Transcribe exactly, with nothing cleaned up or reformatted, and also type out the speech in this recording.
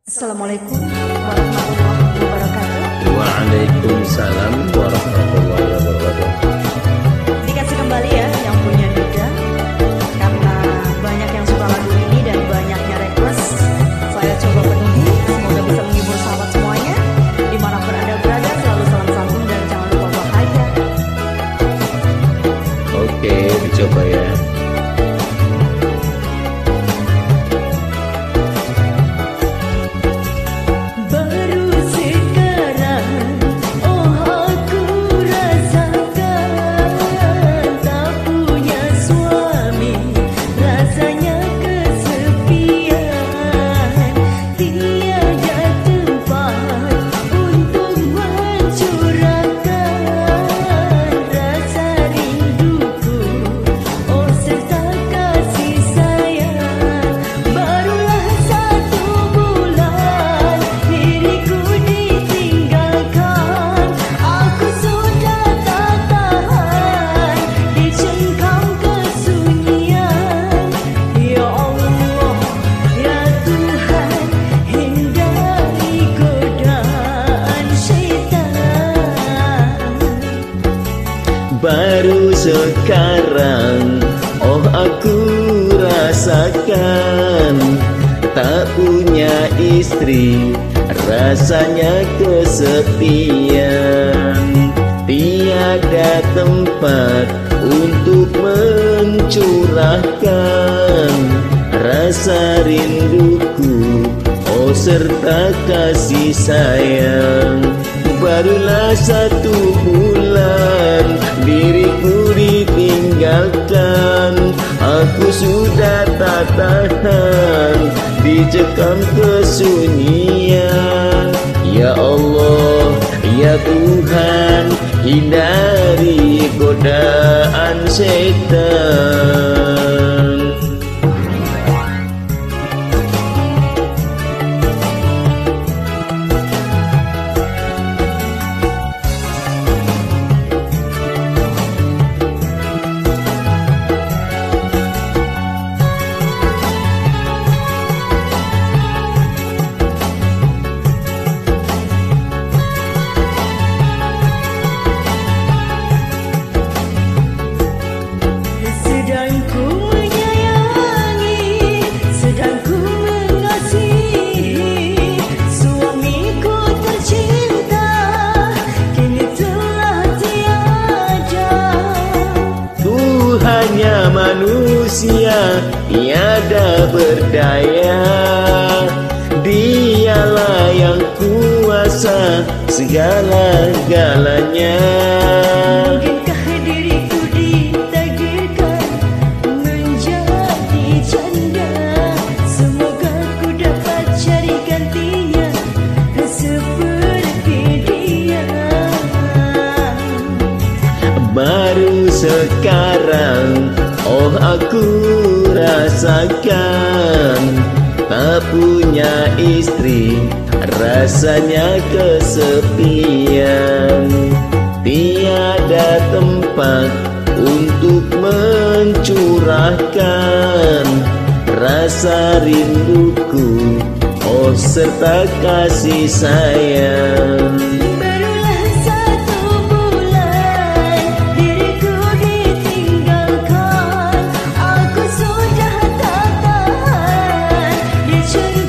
Assalamualaikum warahmatullahi wabarakatuh. Waalaikumsalam warahmatullahi wabarakatuh. Dikasih kembali ya yang punya Nida, karena banyak yang suka lagu ini dan banyaknya request. Saya coba penuhi, semoga bisa menghibur sahabat semuanya. Dimanapun Anda berada, selalu salam santun dan jangan lupa bahagia. Oke, dicoba ya. Baru sekarang, oh aku rasakan tak punya istri, rasanya kesepian. Tiada tempat untuk mencurahkan rasa rinduku, oh serta kasih sayang. Barulah satu bulan diriku ditinggalkan, aku sudah tak tahan dicekam kesunyian. Ya Allah, ya Tuhan, hindari godaan setan. Hanya manusia tiada berdaya, dialah yang kuasa segala-galanya. Mungkinkah diriku ditakdirkan menjadi janda? Semoga ku dapat cari gantinya seperti dia. Baru sekarang, oh aku rasakan tak punya istri, rasanya kesepian. Tiada tempat untuk mencurahkan rasa rinduku, oh serta kasih sayang. Aku sudah tak tahan dicuri